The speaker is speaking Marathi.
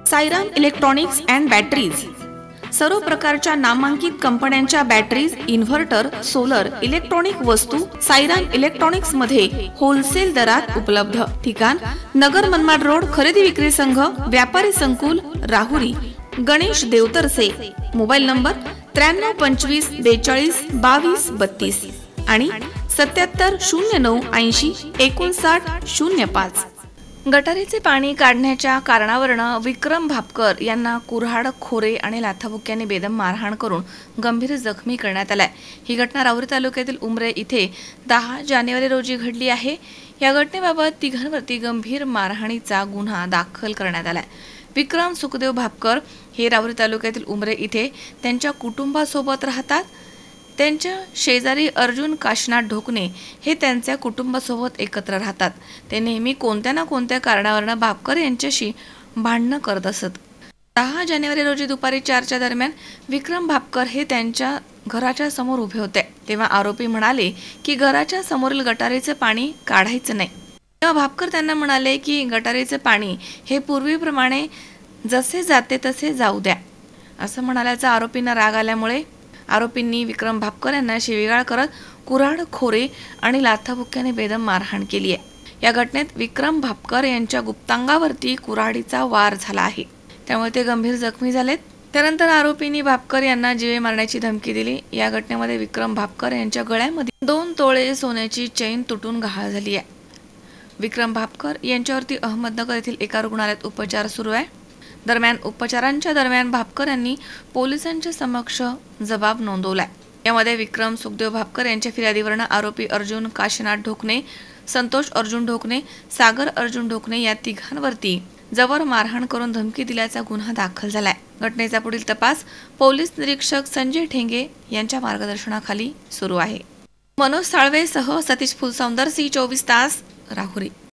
साईराम इलेक्ट्रॉनिक्स अँड बॅटरीज सर्व प्रकारच्या नामांकित कंपन्यांच्या बॅटरीज, इन्व्हर्टर, सोलर, इलेक्ट्रॉनिक वस्तू साईराम इलेक्ट्रॉनिक्स मध्ये होलसेल दरात उपलब्ध। ठिकाण नगर मनमाड रोड, खरेदी विक्री संघ, व्यापारी संकुल, राहुरी। गणेश देवतरसे। मोबाईल नंबर 93 25 42 22 32 आणि 77 09 80 59 05। गटारीचे पाणी काढण्याच्या कारणावरून विक्रम भापकर यांना कुऱ्हाड, खोरे आणि लाथाबुक्क्याने बेदम मारहाण करून गंभीर जखमी करण्यात आलाय। ही घटना राहुरी तालुक्यातील उमरे इथे 10 जानेवारी रोजी घडली आहे। या घटनेबाबत तिघांवरती गंभीर मारहाणीचा गुन्हा दाखल करण्यात आलाय। विक्रम सुखदेव भापकर हे राहुरी तालुक्यातील उमरे इथे त्यांच्या कुटुंबासोबत राहतात। त्यांच्या शेजारी अर्जुन काशीनाथ ढोकणे हे त्यांच्या कुटुंबासोबत एकत्र राहतात। ते नेहमी कोणत्या ना कोणत्या कारणावरून भापकर यांच्याशी भांडण करत असत। 10 जानेवारी रोजी दुपारी 4च्या दरम्यान विक्रम भापकर हे त्यांच्या घराच्या समोर उभे होते। तेव्हा आरोपी म्हणाले की घराच्या समोरील गटारीचे पाणी काढायचं नाही। तेव्हा भापकर त्यांना म्हणाले की गटारीचे पाणी हे पूर्वीप्रमाणे जसे जाते तसे जाऊ द्या असं म्हणाल्याचा आरोपींना राग आल्यामुळे आरोपींनी विक्रम भापकर यांना शिवीगाळ करत कुऱ्हाड, खोरे आणि लाथाबुक्क्याने बेदम मारहाण केली आहे। या घटनेत विक्रम भापकर यांच्या गुप्तांगावरती कुऱ्हाडीचा वार झाला आहे, त्यामुळे ते गंभीर जखमी झालेत। त्यानंतर आरोपींनी भापकर यांना जीवे मारण्याची धमकी दिली। या घटनेमध्ये विक्रम भापकर यांच्या गळ्यामध्ये 2 तोळे सोन्याची चेन तुटून घाळ झाली आहे। विक्रम भापकर यांच्यावरती अहमदनगर येथील एका रुग्णालयात उपचार सुरू आहे। दरम्यान उपचारांच्या दरम्यान भापकर यांनी पोलिसांच्या समक्ष जबाब नोंदवलाय। यामध्ये विक्रम सुखदेव भापकर यांच्या फिर्यादीवरून आरोपी अर्जुन काशीनाथ ढोकणे, संतोष अर्जुन ढोकणे, सागर अर्जुन ढोकणे या तिघांवरती जबर मारहाण करून धमकी दिल्याचा गुन्हा दाखल झालाय। घटनेचा पुढील तपास पोलीस निरीक्षक संजय ठेंगे यांच्या मार्गदर्शनाखाली सुरू आहे। मनोज साळवेसह सतीश फुलसौंदर, सी 24 तास, राहुरी।